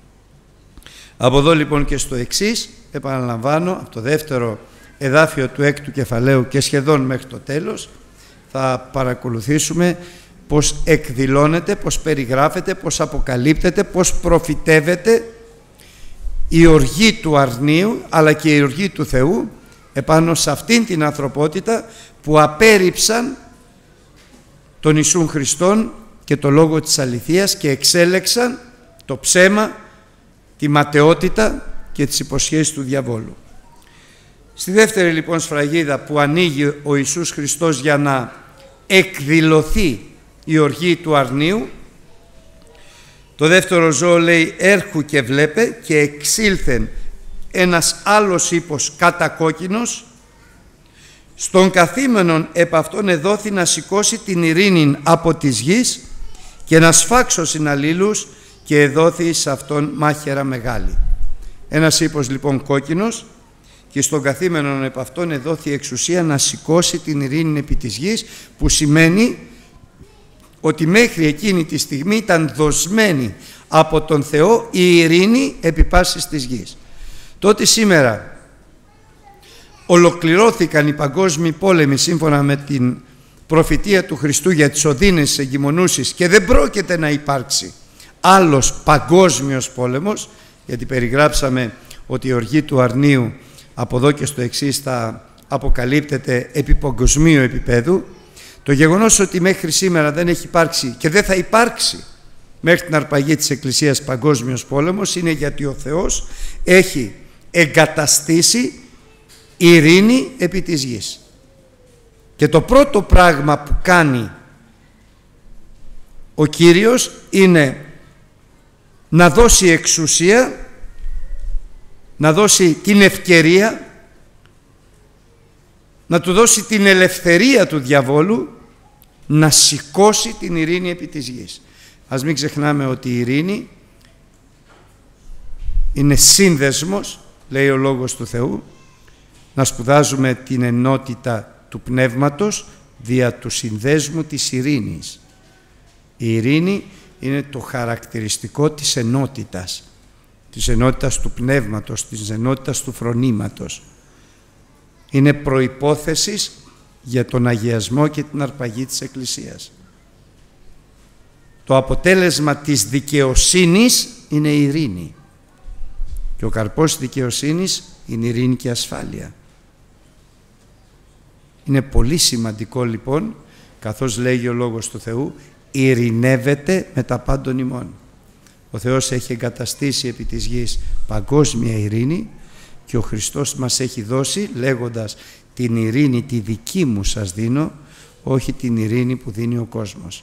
Από εδώ λοιπόν και στο εξής, επαναλαμβάνω, από το δεύτερο εδάφιο του έκτου κεφαλαίου και σχεδόν μέχρι το τέλος, θα παρακολουθήσουμε πώς εκδηλώνεται, πώς περιγράφεται, πώς αποκαλύπτεται, πώς προφητεύεται η οργή του αρνίου, αλλά και η οργή του Θεού επάνω σε αυτήν την ανθρωπότητα που απέρριψαν τον Ιησούν Χριστόν και το λόγο της αληθείας και εξέλεξαν το ψέμα, τη ματαιότητα και τις υποσχέσεις του διαβόλου. Στη δεύτερη λοιπόν σφραγίδα που ανοίγει ο Ιησούς Χριστός για να εκδηλωθεί η οργή του αρνίου, το δεύτερο ζώο λέει: έρχου και βλέπε, και εξήλθεν ένας άλλος ύπος κατακόκκινος, στον καθήμενον επ' αυτόν εδόθη να σηκώσει την ειρήνη από της γης και να σφάξωσιν αλλήλους, και εδόθη σε αυτόν μάχαιρα μεγάλη. Ένας ύπος λοιπόν κόκκινος, και στον καθήμενον επ' αυτόν εδόθη εξουσία να σηκώσει την ειρήνη επί της γης, που σημαίνει ότι μέχρι εκείνη τη στιγμή ήταν δοσμένη από τον Θεό η ειρήνη επί πάσης της γης. Τότε σήμερα ολοκληρώθηκαν οι παγκόσμιοι πόλεμοι σύμφωνα με την προφητεία του Χριστού για τις οδύνες εγκυμονούσεις, και δεν πρόκειται να υπάρξει άλλος παγκόσμιος πόλεμος, γιατί περιγράψαμε ότι η οργή του αρνίου από εδώ και στο εξής θα αποκαλύπτεται επί παγκοσμίου επίπεδου. Το γεγονός ότι μέχρι σήμερα δεν έχει υπάρξει και δεν θα υπάρξει μέχρι την αρπαγή της Εκκλησίας παγκόσμιος πόλεμος είναι γιατί ο Θεός έχει εγκαταστήσει ειρήνη επί της γης. Και το πρώτο πράγμα που κάνει ο Κύριος είναι να δώσει εξουσία, να δώσει την ευκαιρία, να του δώσει την ελευθερία του διαβόλου να σηκώσει την ειρήνη επί της γης. Ας μην ξεχνάμε ότι η ειρήνη είναι σύνδεσμος, λέει ο Λόγος του Θεού, να σπουδάζουμε την ενότητα του Πνεύματος δια του συνδέσμου της ειρήνης. Η ειρήνη είναι το χαρακτηριστικό της ενότητας, της ενότητας του Πνεύματος, της ενότητας του φρονήματος. Είναι προϋπόθεσης για τον αγιασμό και την αρπαγή της Εκκλησίας. Το αποτέλεσμα της δικαιοσύνης είναι η ειρήνη. Και ο καρπός της δικαιοσύνης είναι η ειρήνη και ασφάλεια. Είναι πολύ σημαντικό λοιπόν, καθώς λέγει ο Λόγος του Θεού, ειρηνεύεται με τα πάντων ημών. Ο Θεός έχει εγκαταστήσει επί της γης παγκόσμια ειρήνη και ο Χριστός μας έχει δώσει λέγοντας την ειρήνη τη δική μου σας δίνω, όχι την ειρήνη που δίνει ο κόσμος.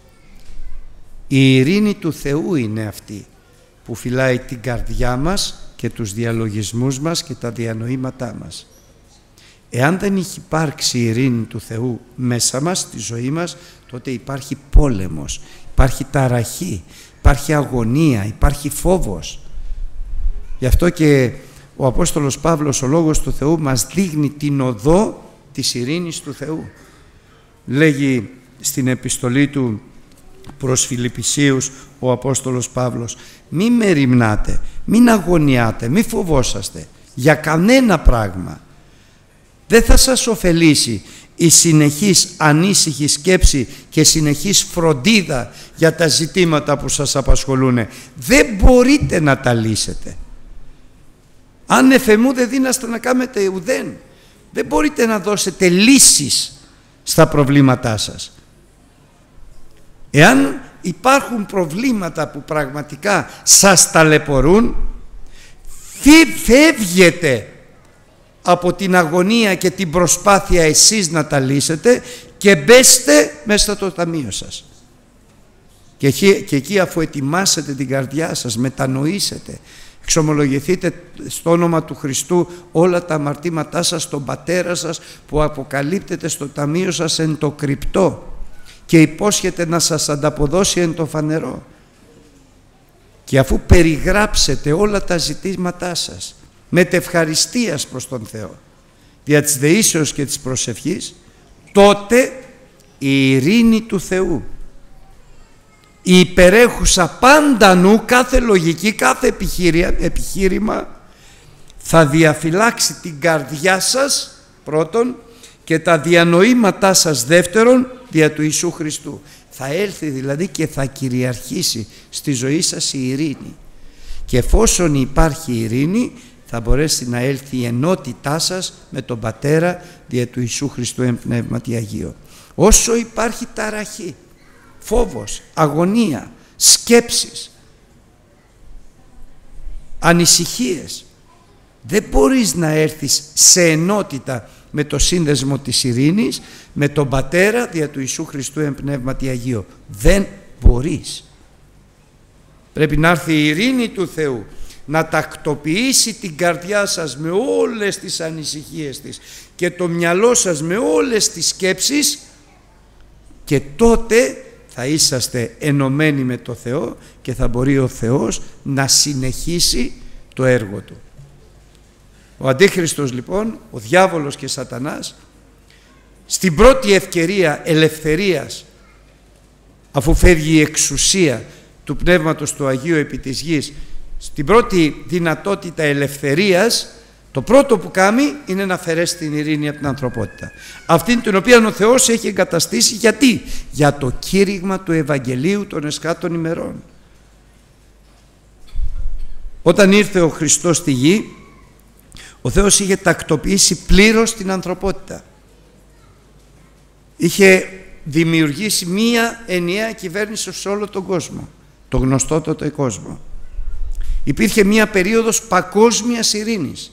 Η ειρήνη του Θεού είναι αυτή που φυλάει την καρδιά μας και τους διαλογισμούς μας και τα διανοήματά μας. Εάν δεν έχει υπάρξει η ειρήνη του Θεού μέσα μας, στη ζωή μας, τότε υπάρχει πόλεμος, υπάρχει ταραχή, υπάρχει αγωνία, υπάρχει φόβος. Γι' αυτό και ο Απόστολος Παύλος, ο Λόγος του Θεού, μας δείχνει την οδό της ειρήνης του Θεού. Λέγει στην επιστολή του προς Φιλιππισίους ο Απόστολος Παύλος: μη μεριμνάτε, μην αγωνιάτε, μη φοβόσαστε για κανένα πράγμα. Δεν θα σας ωφελήσει η συνεχής ανήσυχη σκέψη και συνεχής φροντίδα για τα ζητήματα που σας απασχολούν. Δεν μπορείτε να τα λύσετε. Αν εφεμού δεν δύναστε να κάνετε ουδέν. Δεν μπορείτε να δώσετε λύσεις στα προβλήματά σας. Εάν υπάρχουν προβλήματα που πραγματικά σας ταλαιπωρούν, φεύγετε από την αγωνία και την προσπάθεια εσείς να τα λύσετε και μπέστε μέσα στο ταμείο σας. Και εκεί, και εκεί αφού ετοιμάσετε την καρδιά σας, μετανοήσετε, εξομολογηθείτε στο όνομα του Χριστού όλα τα αμαρτήματά σας στον Πατέρα σας που αποκαλύπτεται στο ταμείο σας εν το κρυπτό και υπόσχεται να σας ανταποδώσει εν το φανερό. Και αφού περιγράψετε όλα τα ζητήματά σας με τευχαριστίας προς τον Θεό δια της δεήσεως και της προσευχής, τότε η ειρήνη του Θεού, η υπερέχουσα πάντα νου κάθε λογική, κάθε επιχείρημα, θα διαφυλάξει την καρδιά σας πρώτον και τα διανοήματά σας δεύτερον δια του Ιησού Χριστού. Θα έλθει δηλαδή και θα κυριαρχήσει στη ζωή σας η ειρήνη. Και εφόσον υπάρχει ειρήνη, θα μπορέσει να έλθει η ενότητά σας με τον Πατέρα δια του Ιησού Χριστού εν Πνεύματι Αγίο. Όσο υπάρχει ταραχή, φόβος, αγωνία, σκέψεις, ανησυχίες, δεν μπορείς να έρθεις σε ενότητα με το σύνδεσμο της ειρήνης, με τον Πατέρα δια του Ιησού Χριστού εν Πνεύματι Αγίο. Δεν μπορείς. Πρέπει να έρθει η ειρήνη του Θεού να τακτοποιήσει την καρδιά σας με όλες τις ανησυχίες της και το μυαλό σας με όλες τις σκέψεις, και τότε θα είσαστε ενωμένοι με το Θεό και θα μπορεί ο Θεός να συνεχίσει το έργο Του. Ο Αντίχριστος λοιπόν, ο διάβολος και Σατανάς, στην πρώτη ευκαιρία ελευθερίας, αφού φεύγει η εξουσία του Πνεύματος του Αγίου επί της γης, στην πρώτη δυνατότητα ελευθερίας, το πρώτο που κάνει είναι να αφαιρέσει την ειρήνη από την ανθρωπότητα. Αυτήν την οποία ο Θεός έχει εγκαταστήσει. Γιατί? Για το κήρυγμα του Ευαγγελίου των εσκάτων ημερών. Όταν ήρθε ο Χριστός στη γη, ο Θεός είχε τακτοποιήσει πλήρως την ανθρωπότητα. Είχε δημιουργήσει μία ενιαία κυβέρνηση σε όλο τον κόσμο, το γνωστό τότε κόσμο. Υπήρχε μία περίοδος παγκόσμιας ειρήνης.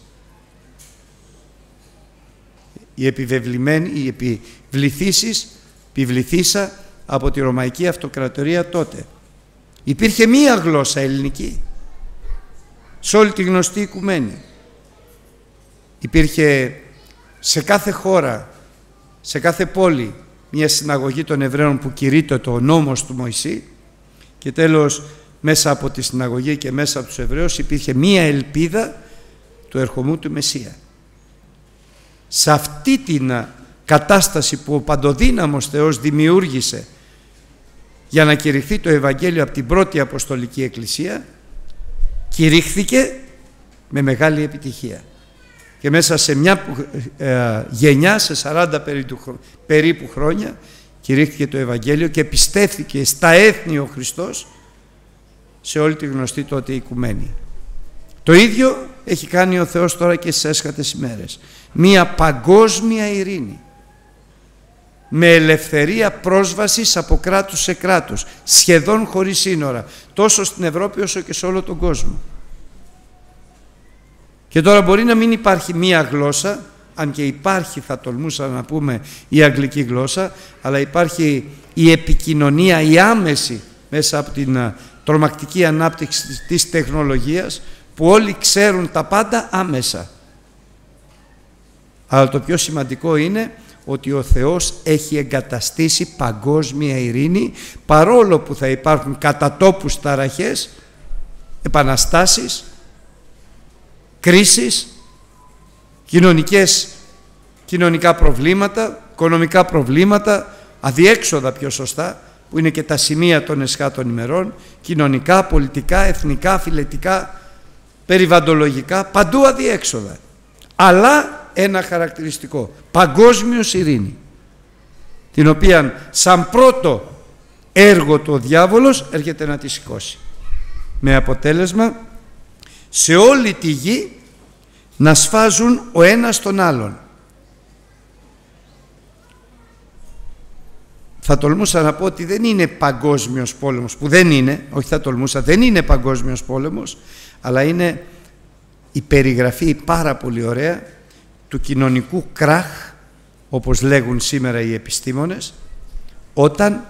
Οι επιβεβλημένοι, οι επιβληθήσεις, επιβληθήσα από τη Ρωμαϊκή Αυτοκρατορία τότε. Υπήρχε μία γλώσσα ελληνική σε όλη τη γνωστή οικουμένη. Υπήρχε σε κάθε χώρα, σε κάθε πόλη, μια συναγωγή των Εβραίων που κηρύττω το νόμος του Μωυσή, και τέλος μέσα από τη συναγωγή και μέσα από τους Εβραίους υπήρχε μία ελπίδα του ερχομού του Μεσσία. Σε αυτή την κατάσταση που ο παντοδύναμος Θεός δημιούργησε για να κηρυχθεί το Ευαγγέλιο από την πρώτη Αποστολική Εκκλησία, κηρύχθηκε με μεγάλη επιτυχία. Και μέσα σε μια ε, γενιά, σε σαράντα περίπου χρόνια, κηρύχθηκε το Ευαγγέλιο και πιστεύθηκε στα έθνη ο Χριστός σε όλη τη γνωστή τότε οικουμένη. Το ίδιο έχει κάνει ο Θεός τώρα και στις έσχατες ημέρες. Μία παγκόσμια ειρήνη με ελευθερία πρόσβασης από κράτους σε κράτους, σχεδόν χωρίς σύνορα, τόσο στην Ευρώπη όσο και σε όλο τον κόσμο. Και τώρα μπορεί να μην υπάρχει μία γλώσσα, αν και υπάρχει, θα τολμούσα να πούμε, η αγγλική γλώσσα, αλλά υπάρχει η επικοινωνία, η άμεση, μέσα από την τρομακτική ανάπτυξη της τεχνολογίας, που όλοι ξέρουν τα πάντα άμεσα. Αλλά το πιο σημαντικό είναι ότι ο Θεός έχει εγκαταστήσει παγκόσμια ειρήνη, παρόλο που θα υπάρχουν κατά τόπους ταραχές, επαναστάσεις, κρίσεις, κοινωνικές, κοινωνικά προβλήματα, οικονομικά προβλήματα, αδιέξοδα πιο σωστά, που είναι και τα σημεία των εσχάτων ημερών, κοινωνικά, πολιτικά, εθνικά, φιλετικά, περιβαλλοντολογικά, παντού αδιέξοδα. Αλλά ένα χαρακτηριστικό, παγκόσμιος ειρήνη, την οποία σαν πρώτο έργο του ο διάβολος έρχεται να τη σηκώσει. Με αποτέλεσμα σε όλη τη γη να σφάζουν ο ένας τον άλλον. Θα τολμούσα να πω ότι δεν είναι παγκόσμιος πόλεμος, που δεν είναι, όχι θα τολμούσα, δεν είναι παγκόσμιος πόλεμος, αλλά είναι η περιγραφή πάρα πολύ ωραία του κοινωνικού κράχ, όπως λέγουν σήμερα οι επιστήμονες, όταν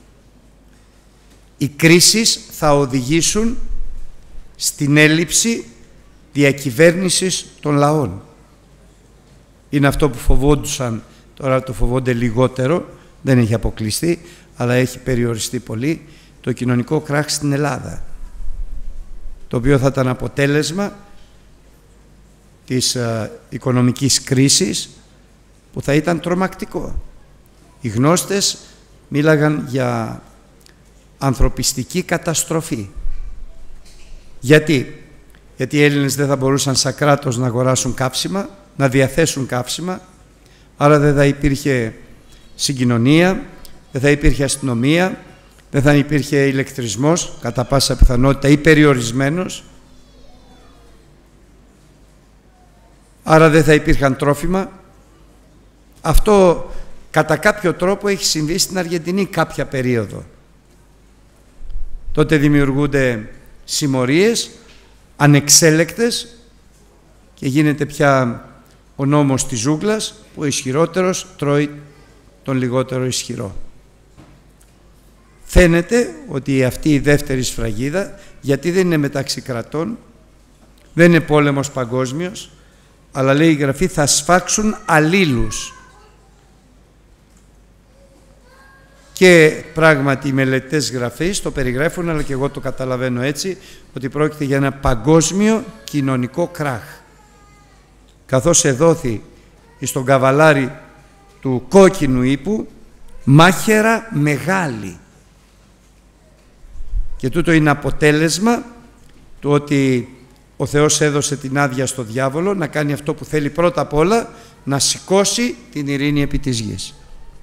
οι κρίσεις θα οδηγήσουν στην έλλειψη διακυβέρνησης των λαών. Είναι αυτό που φοβόντουσαν, τώρα το φοβόνται λιγότερο, δεν έχει αποκλειστεί, αλλά έχει περιοριστεί πολύ, το κοινωνικό κράχ στην Ελλάδα, το οποίο θα ήταν αποτέλεσμα της α, οικονομικής κρίσης, που θα ήταν τρομακτικό. Οι γνώστες μίλαγαν για ανθρωπιστική καταστροφή. Γιατί? Γιατί οι Έλληνες δεν θα μπορούσαν σαν κράτος να αγοράσουν καύσιμα, να διαθέσουν καύσιμα, άρα δεν θα υπήρχε συγκοινωνία, δεν θα υπήρχε αστυνομία, δεν θα υπήρχε ηλεκτρισμός, κατά πάσα πιθανότητα, ή περιορισμένος, άρα δεν θα υπήρχαν τρόφιμα. Αυτό κατά κάποιο τρόπο έχει συμβεί στην Αργεντινή κάποια περίοδο. Τότε δημιουργούνται συμμορίες ανεξέλεκτες και γίνεται πια ο νόμος της ζούγκλας, που ο ισχυρότερος τρώει τον λιγότερο ισχυρό. Φαίνεται ότι αυτή η δεύτερη σφραγίδα, γιατί δεν είναι μεταξύ κρατών, δεν είναι πόλεμος παγκόσμιος, αλλά λέει η Γραφή θα σφάξουν αλλήλους. Και πράγματι οι μελετές Γραφής το περιγράφουν, αλλά και εγώ το καταλαβαίνω έτσι, ότι πρόκειται για ένα παγκόσμιο κοινωνικό κράχ. Καθώς εδόθη στον καβαλάρι του κόκκινου ύπου μάχαιρα μεγάλη. Και τούτο είναι αποτέλεσμα του ότι ο Θεός έδωσε την άδεια στο διάβολο να κάνει αυτό που θέλει πρώτα απ' όλα, να σηκώσει την ειρήνη επί της γης.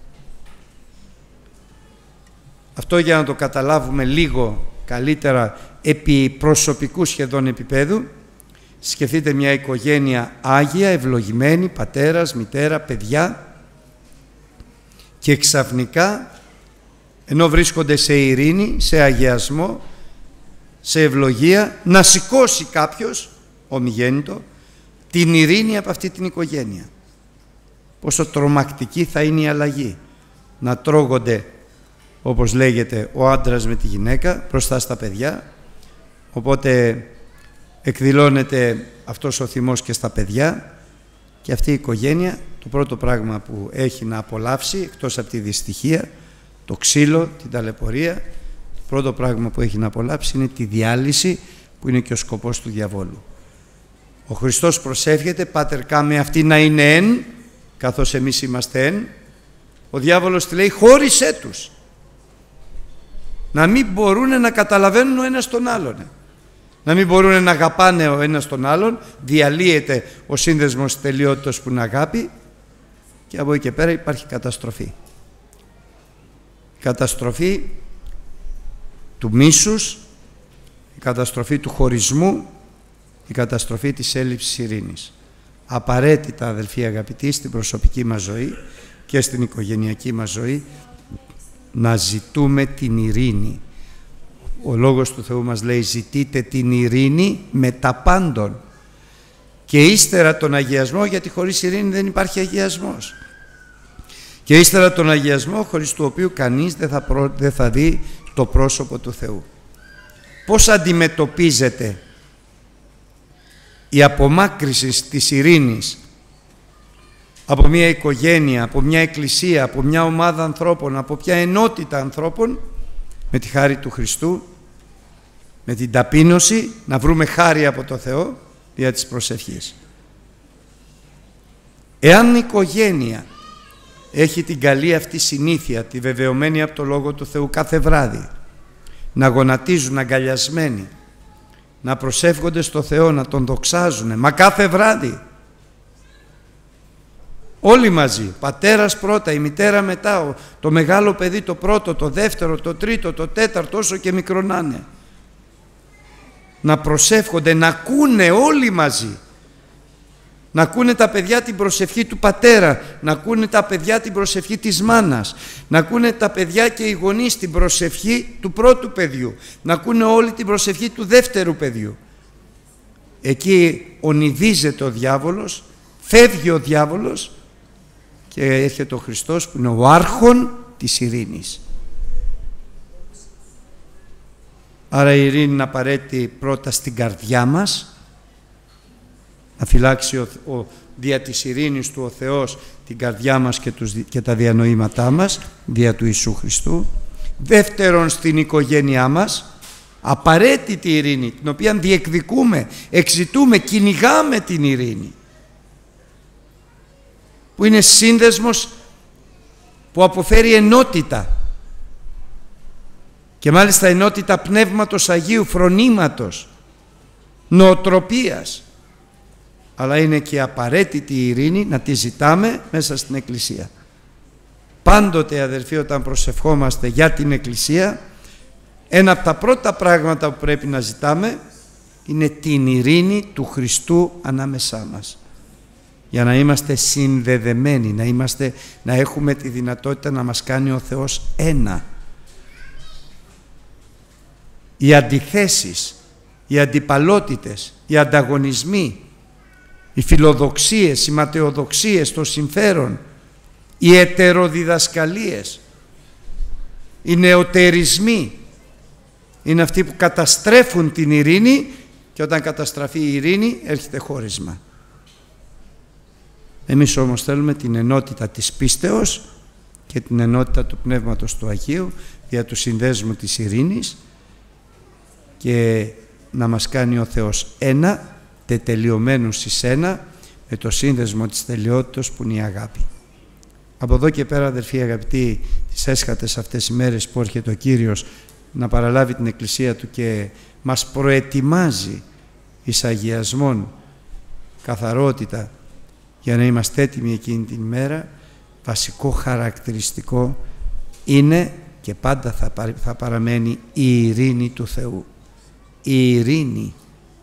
Αυτό για να το καταλάβουμε λίγο καλύτερα επί προσωπικού σχεδόν επίπεδου, σκεφτείτε μια οικογένεια άγια, ευλογημένη, πατέρας, μητέρα, παιδιά, και ξαφνικά, ενώ βρίσκονται σε ειρήνη, σε αγιασμό, σε ευλογία, να σηκώσει κάποιος, ομιγέννητο, την ειρήνη από αυτή την οικογένεια. Πόσο τρομακτική θα είναι η αλλαγή. Να τρώγονται, όπως λέγεται, ο άντρας με τη γυναίκα μπροστά στα παιδιά, οπότε εκδηλώνεται αυτός ο θυμός και στα παιδιά, και αυτή η οικογένεια το πρώτο πράγμα που έχει να απολαύσει, εκτός από τη δυστυχία, το ξύλο, την ταλαιπωρία, το πρώτο πράγμα που έχει να απολαύσει είναι τη διάλυση, που είναι και ο σκοπός του διαβόλου. Ο Χριστός προσεύχεται, Πάτερ κάμε αυτοί να είναι εν, καθώς εμείς είμαστε εν. Ο διάβολος τι λέει? Χώρισέ τους, να μην μπορούν να καταλαβαίνουν ο ένας τον άλλον, να μην μπορούν να αγαπάνε ο ένας τον άλλον, διαλύεται ο σύνδεσμος τελειότητος που είναι αγάπη, και από εκεί και πέρα υπάρχει καταστροφή. Η καταστροφή του μίσους, η καταστροφή του χωρισμού, η καταστροφή της έλλειψης ειρήνης. Απαραίτητα, αδελφοί αγαπητοί, στην προσωπική μας ζωή και στην οικογενειακή μας ζωή, να ζητούμε την ειρήνη. Ο Λόγος του Θεού μας λέει ζητείτε την ειρήνη με τα πάντων, και ύστερα τον αγιασμό, γιατί χωρίς ειρήνη δεν υπάρχει αγιασμός, και ύστερα τον αγιασμό, χωρίς του οποίου κανείς δεν θα, προ... δεν θα δει το πρόσωπο του Θεού. Πώς αντιμετωπίζεται η απομάκρυση της ειρήνης από μια οικογένεια, από μια εκκλησία, από μια ομάδα ανθρώπων, από μια ενότητα ανθρώπων, με τη χάρη του Χριστού, με την ταπείνωση, να βρούμε χάρη από το Θεό δια της προσευχής. Εάν η οικογένεια έχει την καλή αυτή συνήθεια, τη βεβαιωμένη από το Λόγο του Θεού κάθε βράδυ, να γονατίζουν αγκαλιασμένοι, να προσεύχονται στο Θεό, να Τον δοξάζουν, μα κάθε βράδυ, όλοι μαζί, πατέρας πρώτα, η μητέρα μετά, το μεγάλο παιδί το πρώτο, το δεύτερο, το τρίτο, το τέταρτο, όσο και μικρό να είναι, να προσεύχονται, να ακούνε όλοι μαζί, να ακούνε τα παιδιά την προσευχή του πατέρα, να ακούνε τα παιδιά την προσευχή της μάνας, να ακούνε τα παιδιά και οι γονείς την προσευχή του πρώτου παιδιού, να ακούνε όλοι την προσευχή του δεύτερου παιδιού. Εκεί ονειδίζεται ο διάβολος, φεύγει ο διάβολος και έρχεται ο Χριστός που είναι ο άρχον της ειρήνης. Άρα η ειρήνη είναι απαραίτητη πρώτα στην καρδιά μας, να φυλάξει ο, ο, δια της ειρήνης του ο Θεός την καρδιά μας και, τους, και τα διανοήματά μας, δια του Ιησού Χριστού. Δεύτερον, στην οικογένειά μας, απαραίτητη ειρήνη, την οποία διεκδικούμε, εξητούμε, κυνηγάμε την ειρήνη, που είναι σύνδεσμος που αποφέρει ενότητα, και μάλιστα ενότητα Πνεύματος Αγίου, φρονήματος, νοοτροπίας, αλλά είναι και απαραίτητη η ειρήνη να τη ζητάμε μέσα στην Εκκλησία. Πάντοτε, αδερφοί, όταν προσευχόμαστε για την Εκκλησία, ένα από τα πρώτα πράγματα που πρέπει να ζητάμε είναι την ειρήνη του Χριστού ανάμεσά μας, για να είμαστε συνδεδεμένοι, να, είμαστε, να έχουμε τη δυνατότητα να μας κάνει ο Θεός ένα. Οι αντιθέσεις, οι αντιπαλότητες, οι ανταγωνισμοί, οι φιλοδοξίες, οι ματαιοδοξίες, το συμφέρον, οι ετεροδιδασκαλίες, οι νεωτερισμοί είναι αυτοί που καταστρέφουν την ειρήνη, και όταν καταστραφεί η ειρήνη έρχεται χώρισμα. Εμείς όμως θέλουμε την ενότητα της πίστεως και την ενότητα του Πνεύματος του Αγίου δια του συνδέσμου της ειρήνης, και να μας κάνει ο Θεός ένα, τετελειωμένους εις ένα, με το σύνδεσμο της τελειότητος που είναι η αγάπη. Από εδώ και πέρα, αδερφοί αγαπητοί, τις έσχατες αυτές οι μέρες που έρχεται ο Κύριος να παραλάβει την Εκκλησία Του και μας προετοιμάζει εις αγιασμόν, καθαρότητα, για να είμαστε έτοιμοι εκείνη την ημέρα, βασικό χαρακτηριστικό είναι και πάντα θα, πα, θα παραμένει η ειρήνη του Θεού. Η ειρήνη.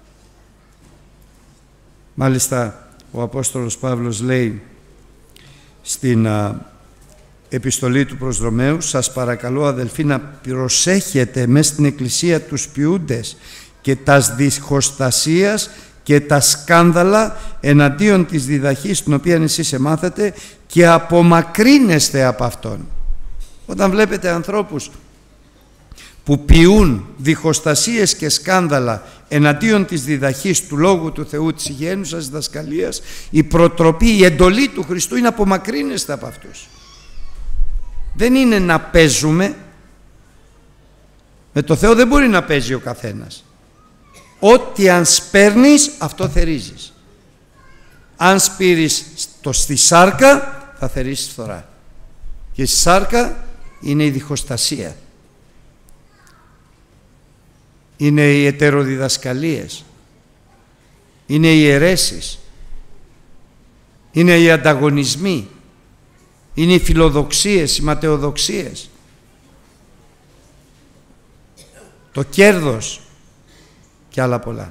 Μάλιστα ο Απόστολος Παύλος λέει στην α, επιστολή του προς Ρωμαίους: σας παρακαλώ, αδελφοί, να προσέχετε μες στην Εκκλησία τους ποιούντες και τας δυσχοστασίας και τα σκάνδαλα εναντίον της διδαχής την οποία εσείς εμάθατε, και απομακρύνεστε από αυτόν. Όταν βλέπετε ανθρώπους που ποιούν διχοστασίες και σκάνδαλα εναντίον της διδαχής του Λόγου του Θεού, της υγιαίνουσας διδασκαλίας, η προτροπή, η εντολή του Χριστού είναι απομακρύνεστε από αυτούς. Δεν είναι να παίζουμε. Με το Θεό δεν μπορεί να παίζει ο καθένας. Ό,τι αν σπέρνεις, αυτό θερίζεις. Αν σπείρεις το στη σάρκα, θα θερήσεις φθορά. Και στη σάρκα είναι η διχοστασία, είναι οι ετεροδιδασκαλίες, είναι οι αιρέσεις, είναι οι ανταγωνισμοί, είναι οι φιλοδοξίες, οι ματαιοδοξίες, το κέρδος και άλλα πολλά.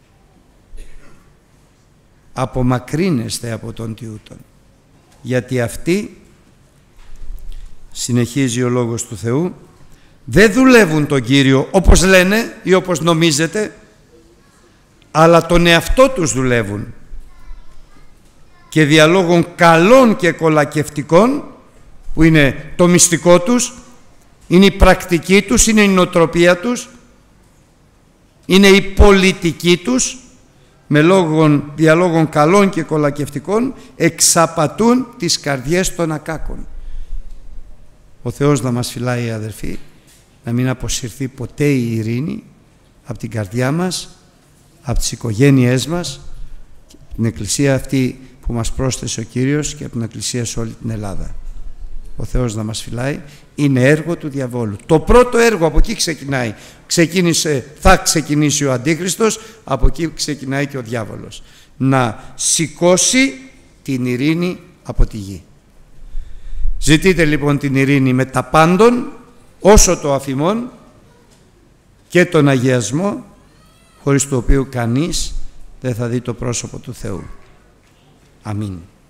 Απομακρύνεστε από τον τιούτον, γιατί αυτοί, συνεχίζει ο Λόγος του Θεού, δεν δουλεύουν τον Κύριο όπως λένε ή όπως νομίζετε, αλλά τον εαυτό τους δουλεύουν, και διαλόγων καλών και κολακευτικών, που είναι το μυστικό τους, είναι η πρακτική τους, είναι η νοοτροπία τους, είναι η πολιτική τους, με λόγων, διαλόγων καλών και κολακευτικών εξαπατούν τις καρδιές των ακάκων. Ο Θεός να μας φυλάει, αδερφοί, να μην αποσυρθεί ποτέ η ειρήνη από την καρδιά μας, από τις οικογένειές μας, την εκκλησία αυτή που μας πρόσθεσε ο Κύριος και από την εκκλησία σε όλη την Ελλάδα. Ο Θεός να μας φυλάει. Είναι έργο του διαβόλου. Το πρώτο έργο από εκεί ξεκινάει. Ξεκίνησε, θα ξεκινήσει ο Αντίχριστος, από εκεί ξεκινάει και ο διάβολος. Να σηκώσει την ειρήνη από τη γη. Ζητείτε λοιπόν την ειρήνη με τα πάντων, όσο το αφημών, και τον αγιασμό, χωρίς το οποίο κανείς δεν θα δει το πρόσωπο του Θεού. Αμήν.